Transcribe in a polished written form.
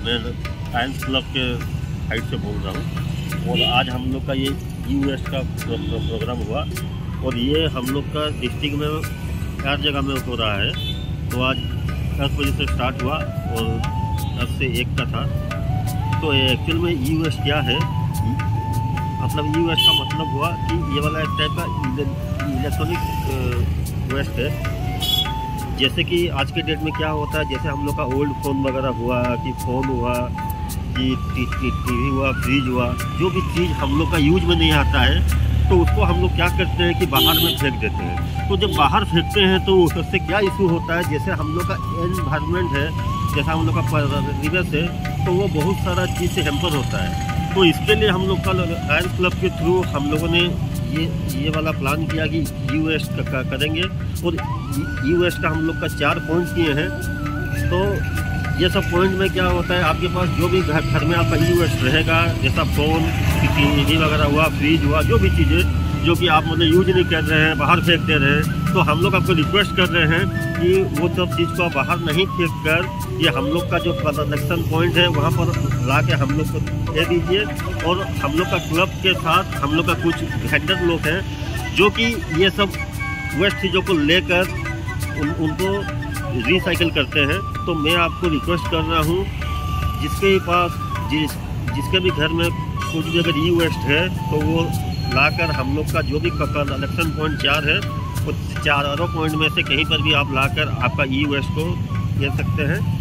मैं Lions club के side से बोल रहा हूँ। और आज हम लोग का ये यूएस का प्रोग्राम हुआ और ये हम लोग का डिस्ट्रिक्ट में 4 जगह में हो रहा है। तो आज 10 बजे से स्टार्ट हुआ और 10 से 1 का था। तो एक्चुअल में यूएस क्या है, मतलब यूएस का मतलब हुआ कि ये वाला एक टाइप का इलेक्ट्रॉनिक वेस्ट है। जैसे कि आज के डेट में क्या होता है, जैसे हम लोग का ओल्ड फ़ोन वगैरह हुआ कि फ़ोन हुआ कि टीवी हुआ, फ्रिज हुआ, जो भी चीज़ हम लोग का यूज में नहीं आता है तो उसको हम लोग क्या करते हैं कि बाहर में फेंक देते हैं। तो जब बाहर फेंकते हैं तो उससे क्या इशू होता है, जैसे हम लोग का एनवायरनमेंट है, जैसा हम लोग का परिवेश है, तो वो बहुत सारा चीज़ से हैम्पर होता है। तो इसके लिए हम लोग का लायंस क्लब के थ्रू हम लोगों ने ये वाला प्लान किया कि यूएस का करेंगे और यूएस का हम लोग का 4 पॉइंट किए हैं। तो ये सब पॉइंट में क्या होता है, आपके पास जो भी घर में आपका यूएस रहेगा, जैसा फ़ोन, टीवी वगैरह हुआ, फ्रिज हुआ, जो भी चीज़ें जो कि आप मतलब यूज नहीं कर रहे हैं, बाहर फेंक दे रहे हैं, तो हम लोग आपको रिक्वेस्ट कर रहे हैं कि वो सब चीज़ को बाहर नहीं फेंक कर ये हम लोग का जो कलेक्शन पॉइंट है वहाँ पर ला के हम लोग को दे दीजिए। और हम लोग का क्लब के साथ हम लोग का कुछ वेंडर लोग हैं जो कि ये सब वेस्ट चीज़ों को लेकर उनको रिसाइकिल करते हैं। तो मैं आपको रिक्वेस्ट कर रहा हूँ, जिसके पास जिसके भी घर में कुछ भी अगर ई वेस्ट है तो वो लाकर हम लोग का जो भी कलेक्शन पॉइंट 4 है, वो 4 पॉइंट में से कहीं पर भी आप लाकर आपका ई वेस्ट को ले सकते हैं।